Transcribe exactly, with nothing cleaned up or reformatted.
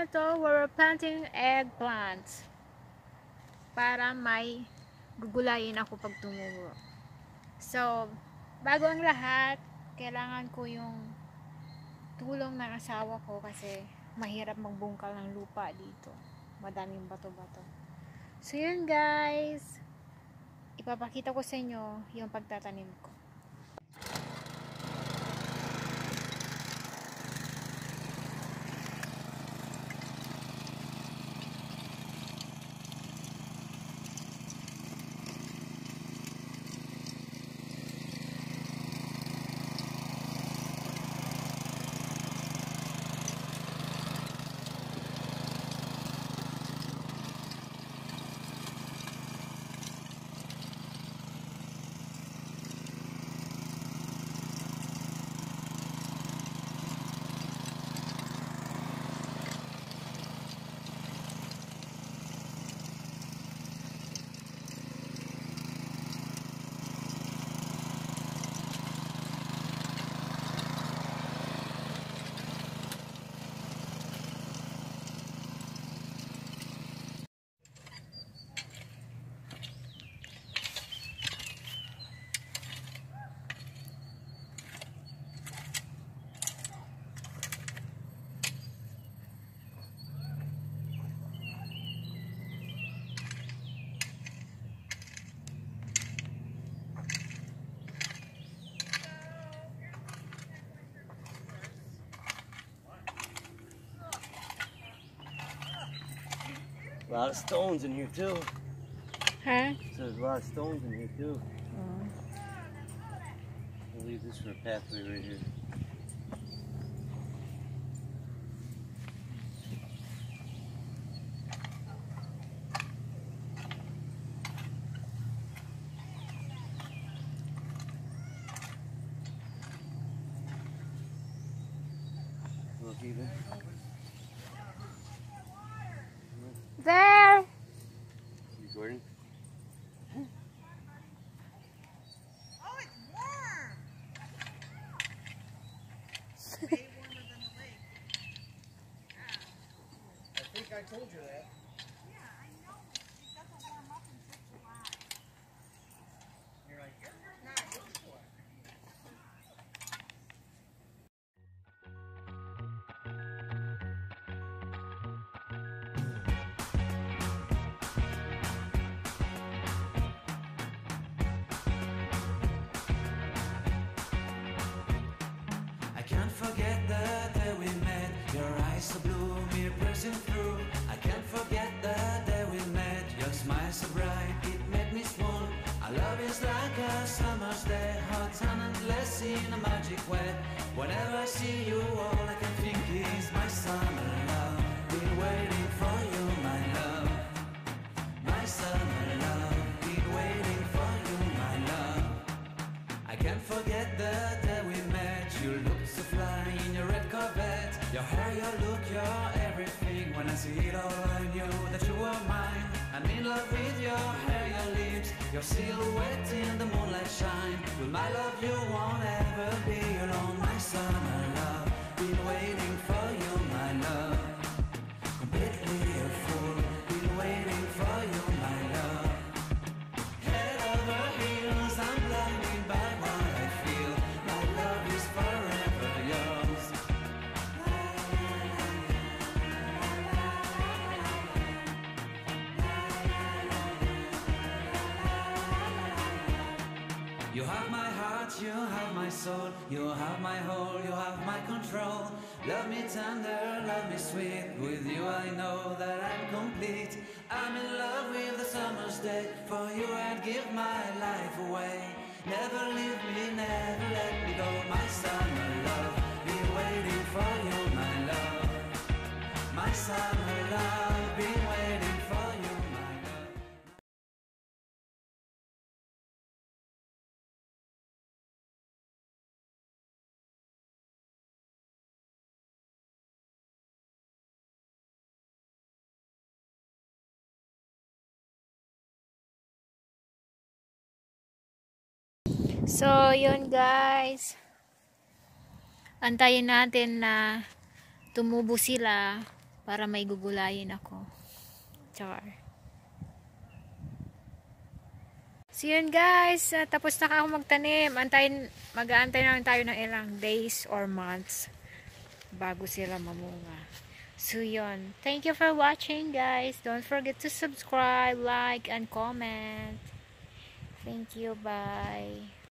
na to, we're planting eggplants para may gugulayin ako pag tumubo. So, bago ang lahat, kailangan ko yung tulong ng asawa ko kasi mahirap magbungkal ng lupa dito. Madaming bato-bato. So, yun guys. Ipapakita ko sa inyo yung pagtatanim ko. A lot of stones in here too. Huh? So there's a lot of stones in here too. Oh. We'll leave this for a pathway right here. Look even. There! You Gordon? Oh, it's warm! Way warmer than the lake. I think I told you that. Yeah, I know. It doesn't warm up until July. You're like, you're not used to it. I can't forget the day we met. Your eyes so blue, me pressing through. I can't forget the day we met. Your smile so bright, it made me swoon. Our love is like a summer's day, hot and endless in a magic way. Whenever I see you, all I can think is my summer love. Been waiting for you, my love. My summer love. Been waiting for you, my love. I can't forget the day we met. You looked so fly in your red Corvette. Your hair, your look, your everything. When I see it all, I knew that you were mine. I'm in love with your hair, your lips, your silhouette in the moonlight shine. With my love, you won't ever be alone. My summer love, been waiting for you, my love. Completely a fool, been waiting for you, my love. Head over heels, I'm blinded by what I feel. My love is forever yours. You have my heart, you have my soul, you have my whole, you have my control. Love me tender, love me sweet. With you I know that I'm complete. I'm in love with the summer's day. For you I'd give my life away. Never leave me, never let me go. My summer love, been waiting for you, my love. My summer love, been waiting for you, my love. So, yun guys. Antayin natin na tumubo sila para may gugulayin ako. Char. So yun guys, uh, tapos na ako magtanim. Antayin, mag-aantay na lang tayo ng ilang days or months bago sila mamunga. So yun, thank you for watching guys. Don't forget to subscribe, like, and comment. Thank you, bye.